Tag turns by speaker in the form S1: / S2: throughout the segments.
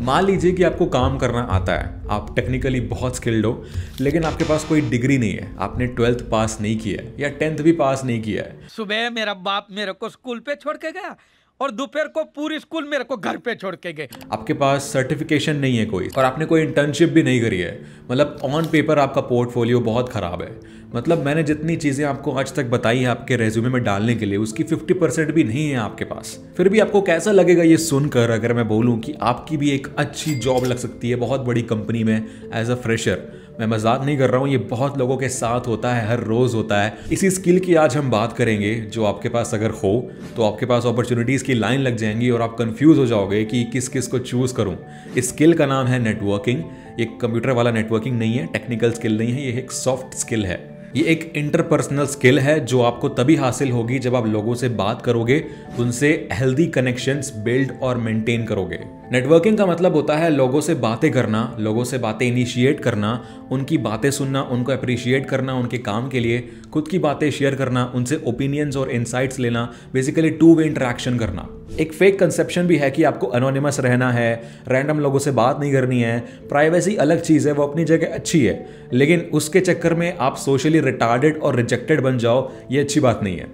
S1: मान लीजिए कि आपको काम करना आता है, आप टेक्निकली बहुत स्किल्ड हो, लेकिन आपके पास कोई डिग्री नहीं है, आपने 12th पास नहीं किया है या 10th भी पास नहीं किया है।
S2: सुबह मेरा बाप मेरे को स्कूल पे छोड़ के गया और दोपहर को पूरी स्कूल मेरे को घर पे छोड़ के गए।
S1: आपके पास सर्टिफिकेशन नहीं है कोई और आपने कोई इंटर्नशिप भी नहीं करी है, मतलब ऑन पेपर आपका पोर्टफोलियो बहुत ख़राब है। मतलब मैंने जितनी चीज़ें आपको आज तक बताई है आपके रेज्यूमे में डालने के लिए, उसकी 50% भी नहीं है आपके पास। फिर भी आपको कैसा लगेगा ये सुनकर अगर मैं बोलूँ कि आपकी भी एक अच्छी जॉब लग सकती है बहुत बड़ी कंपनी में एज अ फ्रेशर। मैं मजाक नहीं कर रहा हूँ, ये बहुत लोगों के साथ होता है, हर रोज़ होता है। इसी स्किल की आज हम बात करेंगे जो आपके पास अगर हो तो आपके पास अपॉर्चुनिटीज़ की लाइन लग जाएंगी और आप कंफ्यूज हो जाओगे कि किस किस को चूज़ करूँ। इस स्किल का नाम है नेटवर्किंग। ये कंप्यूटर वाला नेटवर्किंग नहीं है, टेक्निकल स्किल नहीं है, ये एक सॉफ्ट स्किल है। ये एक इंटरपर्सनल स्किल है जो आपको तभी हासिल होगी जब आप लोगों से बात करोगे, उनसे हेल्दी कनेक्शंस बिल्ड और मेंटेन करोगे। नेटवर्किंग का मतलब होता है लोगों से बातें करना, लोगों से बातें इनिशिएट करना, उनकी बातें सुनना, उनको अप्रिशिएट करना, उनके काम के लिए खुद की बातें शेयर करना, उनसे ओपिनियंस और इनसाइट्स लेना, बेसिकली टू वे इंटरेक्शन करना। एक फेक कंसेप्शन भी है कि आपको एनोनिमस रहना है, रैंडम लोगों से बात नहीं करनी है, प्राइवेसी अलग चीज़ है, वो अपनी जगह अच्छी है, लेकिन उसके चक्कर में आप सोशली रिटार्डेड और रिजेक्टेड बन जाओ, ये अच्छी बात नहीं है।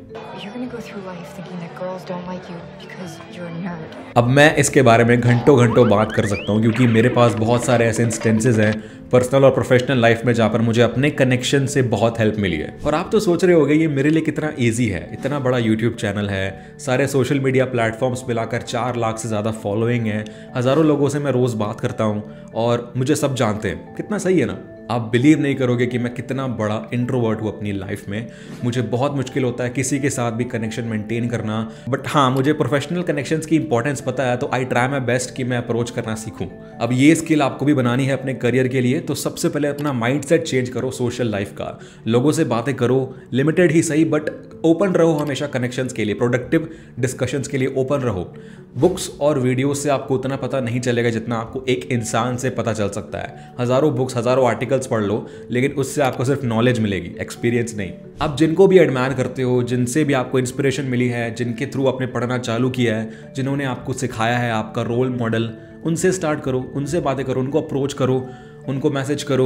S1: अब मैं इसके बारे में घंटों घंटों बात कर सकता हूँ क्योंकि मेरे पास बहुत सारे ऐसे इंस्टेंसेस हैं पर्सनल और प्रोफेशनल लाइफ में जहाँ पर मुझे अपने कनेक्शन से बहुत हेल्प मिली है। और आप तो सोच रहे होंगे ये मेरे लिए कितना इजी है, इतना बड़ा यूट्यूब चैनल है, सारे सोशल मीडिया प्लेटफॉर्म्स मिलाकर 4 लाख से ज़्यादा फॉलोइंग है, हज़ारों लोगों से मैं रोज़ बात करता हूँ और मुझे सब जानते हैं, कितना सही है ना। आप बिलीव नहीं करोगे कि मैं कितना बड़ा इंट्रोवर्ट हूँ अपनी लाइफ में। मुझे बहुत मुश्किल होता है किसी के साथ भी कनेक्शन मेंटेन करना, बट हाँ मुझे प्रोफेशनल कनेक्शंस की इंपॉर्टेंस पता है, तो आई ट्राई माई बेस्ट कि मैं अप्रोच करना सीखूं। अब ये स्किल आपको भी बनानी है अपने करियर के लिए, तो सबसे पहले अपना माइंडसेट चेंज करो सोशल लाइफ का। लोगों से बातें करो, लिमिटेड ही सही बट ओपन रहो हमेशा कनेक्शंस के लिए, प्रोडक्टिव डिस्कशंस के लिए ओपन रहो। बुक्स और वीडियो से आपको उतना पता नहीं चलेगा जितना आपको एक इंसान से पता चल सकता है। हज़ारों बुक्स, हज़ारों आर्टिकल्स पढ़ लो, लेकिन उससे आपको सिर्फ नॉलेज मिलेगी, एक्सपीरियंस नहीं। आप जिनको भी एडमायर करते हो, जिनसे भी आपको इंस्पिरेशन मिली है, जिनके थ्रू आपने पढ़ना चालू किया है, जिन्होंने आपको सिखाया है, आपका रोल मॉडल, उनसे स्टार्ट करो, उनसे बातें करो, उनको अप्रोच करो, उनको मैसेज करो,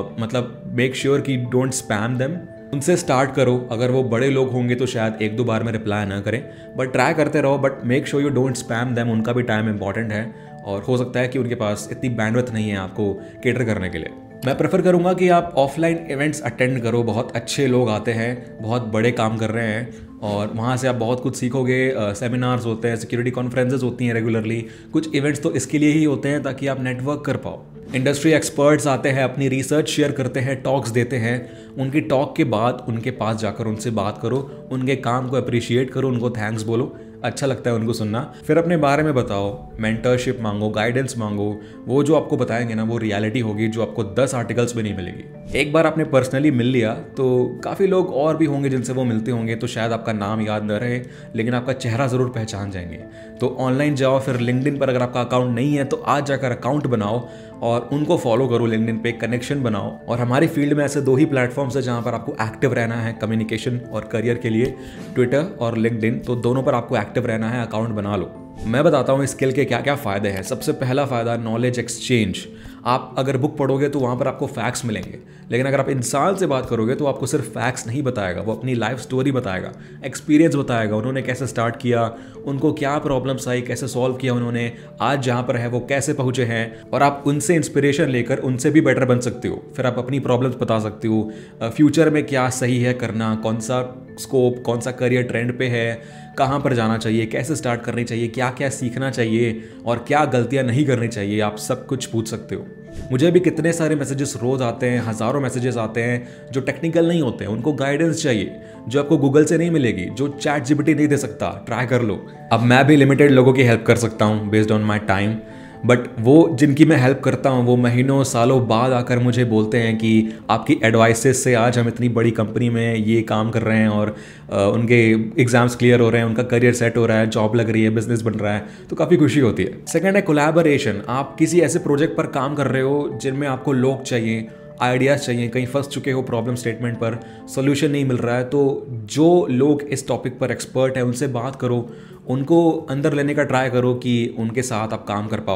S1: मतलब मेक श्योर कि डोंट स्पैम देम। उनसे स्टार्ट करो। अगर वो बड़े लोग होंगे तो शायद 1-2 बार में रिप्लाई ना करें, बट ट्राई करते रहो, but make sure you don't spam them. उनका भी टाइम इंपॉर्टेंट है और हो सकता है कि उनके पास इतनी बैंडविड्थ नहीं है आपको केटर करने के लिए। मैं प्रेफर करूंगा कि आप ऑफलाइन इवेंट्स अटेंड करो, बहुत अच्छे लोग आते हैं, बहुत बड़े काम कर रहे हैं और वहाँ से आप बहुत कुछ सीखोगे। सेमिनार्स होते हैं, सिक्योरिटी कॉन्फ्रेंसेस होती हैं रेगुलरली, कुछ इवेंट्स तो इसके लिए ही होते हैं ताकि आप नेटवर्क कर पाओ। इंडस्ट्री एक्सपर्ट्स आते हैं, अपनी रिसर्च शेयर करते हैं, टॉक्स देते हैं। उनकी टॉक के बाद उनके पास जाकर उनसे बात करो, उनके काम को अप्रिशिएट करो, उनको थैंक्स बोलो, अच्छा लगता है उनको सुनना। फिर अपने बारे में बताओ, मेंटरशिप मांगो, गाइडेंस मांगो। वो जो आपको बताएंगे ना वो रियलिटी होगी जो आपको 10 आर्टिकल्स में नहीं मिलेगी। एक बार आपने पर्सनली मिल लिया तो काफ़ी लोग और भी होंगे जिनसे वो मिलते होंगे, तो शायद आपका नाम याद न रहे लेकिन आपका चेहरा ज़रूर पहचान जाएंगे। तो ऑनलाइन जाओ, फिर लिंक्डइन पर अगर आपका अकाउंट नहीं है तो आज जाकर अकाउंट बनाओ और उनको फॉलो करो, लिंक्डइन पे कनेक्शन बनाओ। और हमारी फील्ड में ऐसे 2 ही प्लेटफॉर्म्स है जहाँ पर आपको एक्टिव रहना है कम्युनिकेशन और करियर के लिए, ट्विटर और लिंक्डइन। तो दोनों पर आपको एक्टिव रहना है, अकाउंट बना लो। मैं बताता हूँ इस स्किल के क्या क्या फ़ायदे हैं। सबसे पहला फ़ायदा नॉलेज एक्सचेंज। आप अगर बुक पढ़ोगे तो वहाँ पर आपको फैक्ट्स मिलेंगे, लेकिन अगर आप इंसान से बात करोगे तो आपको सिर्फ फैक्ट्स नहीं बताएगा, वो अपनी लाइफ स्टोरी बताएगा, एक्सपीरियंस बताएगा, उन्होंने कैसे स्टार्ट किया, उनको क्या प्रॉब्लम्स आई, कैसे सॉल्व किया उन्होंने, आज जहाँ पर है वो कैसे पहुँचे हैं। और आप उनसे इंस्पिरेशन लेकर उनसे भी बेटर बन सकते हो। फिर आप अपनी प्रॉब्लम्स बता सकते हो, फ्यूचर में क्या सही है करना, कौन सा स्कोप, कौन सा करियर ट्रेंड पे है, कहाँ पर जाना चाहिए, कैसे स्टार्ट करनी चाहिए, क्या क्या सीखना चाहिए और क्या गलतियाँ नहीं करनी चाहिए, आप सब कुछ पूछ सकते हो। मुझे भी कितने सारे मैसेजेस रोज़ आते हैं, हज़ारों मैसेजेस आते हैं जो टेक्निकल नहीं होते हैं, उनको गाइडेंस चाहिए जो आपको गूगल से नहीं मिलेगी, जो चैट जीपीटी नहीं दे सकता। ट्राई कर लो। अब मैं भी लिमिटेड लोगों की हेल्प कर सकता हूँ based on my time, but वो जिनकी मैं हेल्प करता हूँ वो महीनों सालों बाद आकर मुझे बोलते हैं कि आपकी एडवाइसेस से आज हम इतनी बड़ी कंपनी में ये काम कर रहे हैं और उनके एग्जाम्स क्लियर हो रहे हैं, उनका करियर सेट हो रहा है, जॉब लग रही है, बिजनेस बन रहा है, तो काफ़ी खुशी होती है। सेकंड है कोलैबोरेशन। आप किसी ऐसे प्रोजेक्ट पर काम कर रहे हो जिनमें आपको लोग चाहिए, आइडियाज़ चाहिए, कहीं फंस चुके हो प्रॉब्लम स्टेटमेंट पर, सोल्यूशन नहीं मिल रहा है, तो जो लोग इस टॉपिक पर एक्सपर्ट है उनसे बात करो, उनको अंदर लेने का ट्राई करो कि उनके साथ आप काम कर पाओ।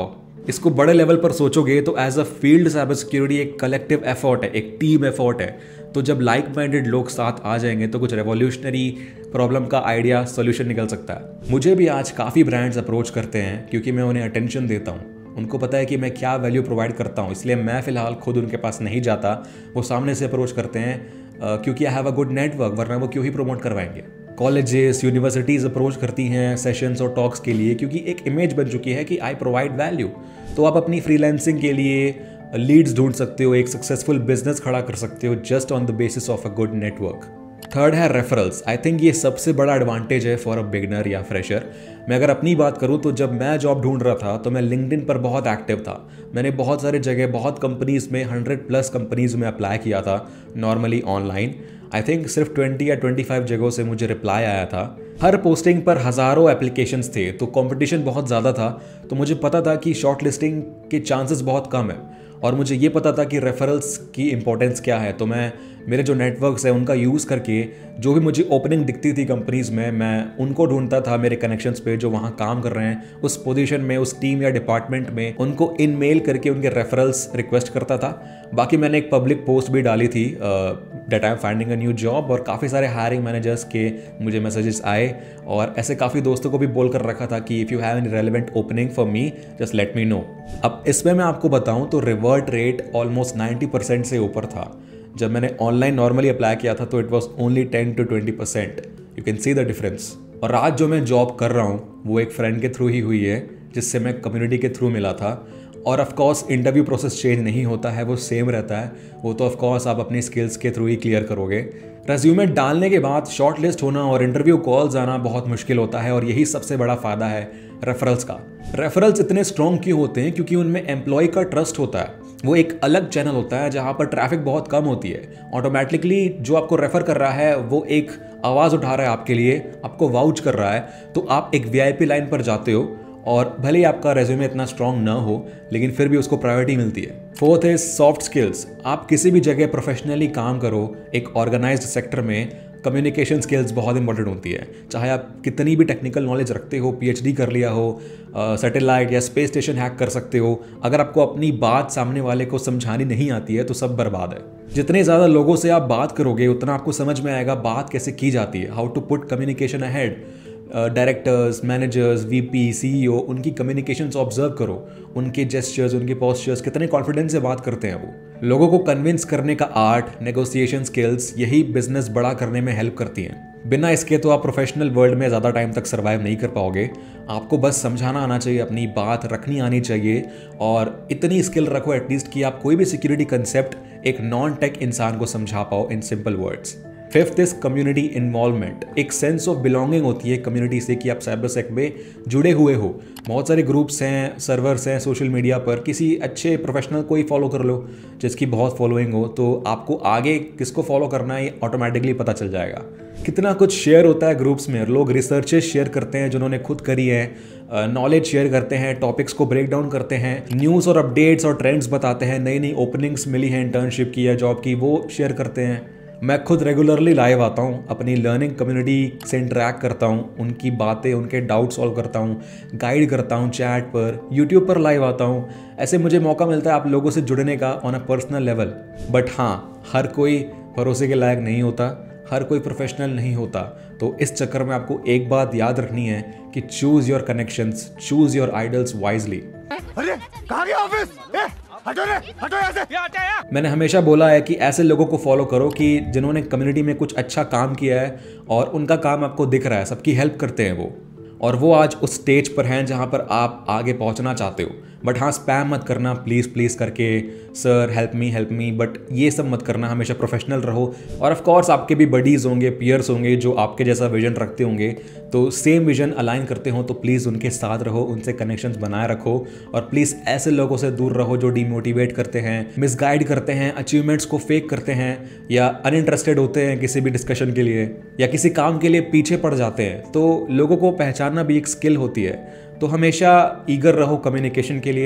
S1: इसको बड़े लेवल पर सोचोगे तो as a field cyber security एक कलेक्टिव एफर्ट है, एक टीम एफर्ट है। तो जब लाइक माइंडेड लोग साथ आ जाएंगे तो कुछ रेवोल्यूशनरी प्रॉब्लम का आइडिया सोल्यूशन निकल सकता है। मुझे भी आज काफ़ी ब्रांड्स अप्रोच करते हैं क्योंकि मैं उन्हें अटेंशन देता हूँ। उनको पता है कि मैं क्या वैल्यू प्रोवाइड करता हूँ, इसलिए मैं फ़िलहाल खुद उनके पास नहीं जाता, वो सामने से अप्रोच करते हैं क्योंकि I have a good network, वरना वो क्यों ही प्रमोट करवाएंगे। कॉलेजेस, यूनिवर्सिटीज़ अप्रोच करती हैं सेशंस और टॉक्स के लिए क्योंकि एक इमेज बन चुकी है कि आई प्रोवाइड वैल्यू। तो आप अपनी फ्रीलांसिंग के लिए लीड्स ढूंढ सकते हो, एक सक्सेसफुल बिजनेस खड़ा कर सकते हो just on the basis of a good network. Third है रेफरल्स। आई थिंक ये सबसे बड़ा एडवांटेज है फॉर अ बिगनर या फ्रेशर। मैं अगर अपनी बात करूँ तो जब मैं जॉब ढूंढ रहा था तो मैं लिंक्डइन पर बहुत एक्टिव था। मैंने बहुत सारे जगह, बहुत कंपनीज़ में, 100+ कंपनीज़ में अप्लाई किया था नॉर्मली ऑनलाइन। आई थिंक सिर्फ 20 या 25 जगहों से मुझे रिप्लाई आया था। हर पोस्टिंग पर हज़ारों एप्लीकेशंस थे, तो कंपटीशन बहुत ज़्यादा था। तो मुझे पता था कि शॉर्ट लिस्टिंग के चांसेस बहुत कम है और मुझे ये पता था कि रेफरल्स की इंपॉर्टेंस क्या है। तो मैं मेरे जो नेटवर्क्स हैं उनका यूज़ करके जो भी मुझे ओपनिंग दिखती थी कंपनीज़ में, मैं उनको ढूंढता था मेरे कनेक्शंस पे जो वहाँ काम कर रहे हैं, उस पोजीशन में, उस टीम या डिपार्टमेंट में, उनको इन मेल करके उनके रेफरल्स रिक्वेस्ट करता था। बाकी मैंने एक पब्लिक पोस्ट भी डाली थी that I am finding a new job, और काफ़ी सारे हायरिंग मैनेजर्स के मुझे मैसेजेस आए और ऐसे काफ़ी दोस्तों को भी बोल कर रखा था कि if you have any relevant opening for me just let me know. अब इसमें मैं आपको बताऊं तो रिवर्ट रेट ऑलमोस्ट 90% से ऊपर था। जब मैंने ऑनलाइन नॉर्मली अप्लाई किया था तो it was only 10 to 20%। You can see the difference. और आज जो मैं जॉब कर रहा हूँ वो एक फ्रेंड के थ्रू ही हुई है जिससे मैं कम्युनिटी के थ्रू मिला था। और of course interview process change नहीं होता है, वो सेम रहता है। वो तो ऑफ कोर्स आप अपनी स्किल्स के थ्रू ही क्लियर करोगे। रेज्यूमे डालने के बाद शॉर्ट लिस्ट होना और इंटरव्यू कॉल्स आना बहुत मुश्किल होता है, और यही सबसे बड़ा फ़ायदा है रेफरल्स का। रेफरल्स इतने स्ट्रॉन्ग क्यों होते हैं? क्योंकि उनमें एम्प्लॉय का ट्रस्ट होता है। वो एक अलग चैनल होता है जहाँ पर ट्रैफिक बहुत कम होती है। ऑटोमेटिकली जो आपको रेफ़र कर रहा है वो एक आवाज़ उठा रहा है आपके लिए, आपको वाउच कर रहा है, तो आप एक VIP लाइन पर जाते हो और भले ही आपका रेज्यूमे इतना स्ट्रॉन्ग ना हो लेकिन फिर भी उसको प्रायोरिटी मिलती है। फोर्थ है सॉफ्ट स्किल्स। आप किसी भी जगह प्रोफेशनली काम करो एक ऑर्गेनाइज्ड सेक्टर में, कम्युनिकेशन स्किल्स बहुत इंपॉर्टेंट होती है। चाहे आप कितनी भी टेक्निकल नॉलेज रखते हो, PhD कर लिया हो, सैटेलाइट या स्पेस स्टेशन हैक कर सकते हो, अगर आपको अपनी बात सामने वाले को समझानी नहीं आती है तो सब बर्बाद है। जितने ज़्यादा लोगों से आप बात करोगे उतना आपको समझ में आएगा बात कैसे की जाती है, how to put communication ahead. Directors, managers, VP, CEO, उनकी कम्युनिकेशंस ऑब्जर्व करो, उनके जेस्चर्स, उनके पोस्चर्स, कितने कॉन्फिडेंस से बात करते हैं वो। लोगों को कन्विंस करने का आर्ट, नेगोशिएशन स्किल्स, यही बिजनेस बड़ा करने में हेल्प करती हैं। बिना इसके तो आप प्रोफेशनल वर्ल्ड में ज़्यादा टाइम तक सर्वाइव नहीं कर पाओगे। आपको बस समझाना आना चाहिए, अपनी बात रखनी आनी चाहिए, और इतनी स्किल रखो एटलीस्ट कि आप कोई भी सिक्योरिटी कंसेप्ट एक नॉन टेक इंसान को समझा पाओ in simple words. Fifth is community involvement. एक सेंस ऑफ बिलोंगिंग होती है कम्युनिटी से कि आप साइबर सेक में जुड़े हुए हो। बहुत सारे ग्रुप्स हैं, सर्वर्स हैं सोशल मीडिया पर, किसी अच्छे प्रोफेशनल को ही फॉलो कर लो जिसकी बहुत फॉलोइंग हो, तो आपको आगे किसको फॉलो करना है ये ऑटोमेटिकली पता चल जाएगा। कितना कुछ शेयर होता है ग्रुप्स में, लोग रिसर्चेस शेयर करते हैं जिन्होंने खुद करी है, नॉलेज शेयर करते हैं, टॉपिक्स को ब्रेक डाउन करते हैं, न्यूज़ और अपडेट्स और ट्रेंड्स बताते हैं, नई नई ओपनिंग्स मिली हैं इंटर्नशिप की या जॉब की, वो शेयर करते हैं। मैं खुद रेगुलरली लाइव आता हूँ, अपनी लर्निंग कम्युनिटी से इंटरेक्ट करता हूँ, उनकी बातें, उनके डाउट सॉल्व करता हूँ, गाइड करता हूँ चैट पर, यूट्यूब पर लाइव आता हूँ। ऐसे मुझे मौका मिलता है आप लोगों से जुड़ने का on a personal level. But हाँ, हर कोई भरोसे के लायक नहीं होता, हर कोई प्रोफेशनल नहीं होता। तो इस चक्कर में आपको एक बात याद रखनी है कि choose your connections, choose your idols wisely.
S3: अरे कहाँ गया ऑफिस? हटो रे, हटो यहाँ से।
S1: मैंने हमेशा बोला है कि ऐसे लोगों को फॉलो करो कि जिन्होंने कम्युनिटी में कुछ अच्छा काम किया है और उनका काम आपको दिख रहा है, सबकी हेल्प करते हैं वो, और वो आज उस स्टेज पर हैं जहाँ पर आप आगे पहुँचना चाहते हो। बट हाँ, स्पैम मत करना प्लीज़ प्लीज़ करके, सर हेल्प मी, बट ये सब मत करना। हमेशा प्रोफेशनल रहो। और ऑफ कोर्स आपके भी बडीज़ होंगे, पीयर्स होंगे जो आपके जैसा विजन रखते होंगे, तो सेम विजन अलाइन करते हो तो प्लीज़ उनके साथ रहो, उनसे कनेक्शंस बनाए रखो, और प्लीज़ ऐसे लोगों से दूर रहो जो डीमोटिवेट करते हैं, मिसगाइड करते हैं, अचीवमेंट्स को फेक करते हैं, या अनइंटरेस्टेड होते हैं किसी भी डिस्कशन के लिए या किसी काम के लिए पीछे पड़ जाते हैं। तो लोगों को पहचानना भी एक स्किल होती है। तो हमेशा ईगर रहो कम्युनिकेशन के लिए,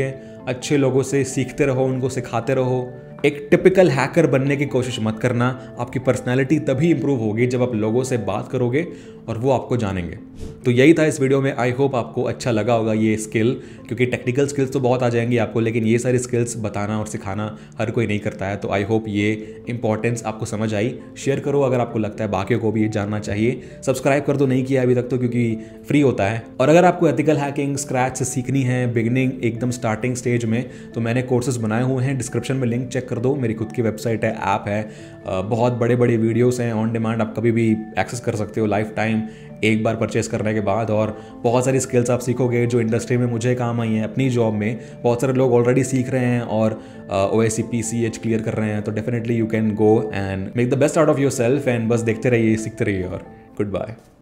S1: अच्छे लोगों से सीखते रहो, उनको सिखाते रहो। एक टिपिकल हैकर बनने की कोशिश मत करना। आपकी पर्सनैलिटी तभी इंप्रूव होगी जब आप लोगों से बात करोगे और वो आपको जानेंगे। तो यही था इस वीडियो में। आई होप आपको अच्छा लगा होगा ये स्किल, क्योंकि टेक्निकल स्किल्स तो बहुत आ जाएंगी आपको, लेकिन ये सारी स्किल्स बताना और सिखाना हर कोई नहीं करता है। तो आई होप ये इंपॉर्टेंस आपको समझ आई। शेयर करो अगर आपको लगता है बाकियों को भी ये जानना चाहिए। सब्सक्राइब कर दो नहीं किया अभी तक तो, क्योंकि फ्री होता है। और अगर आपको एथिकल हैकिंग स्क्रैच से सीखनी है, बिगिनिंग एकदम स्टार्टिंग स्टेज में, तो मैंने कोर्सेज बनाए हुए हैं, डिस्क्रिप्शन में लिंक चेक कर दो। मेरी खुद की वेबसाइट है, ऐप है, बहुत बड़े बड़े वीडियोस हैं ऑन डिमांड, आप कभी भी एक्सेस कर सकते हो लाइफ टाइम एक बार परचेस करने के बाद। और बहुत सारी स्किल्स आप सीखोगे जो इंडस्ट्री में मुझे काम आई हैं अपनी जॉब में। बहुत सारे लोग ऑलरेडी सीख रहे हैं और OSCP CH क्लियर कर रहे हैं। तो definitely you can go and make the best out of yourself and बस देखते रहिए, सीखते रहिए और गुड बाय।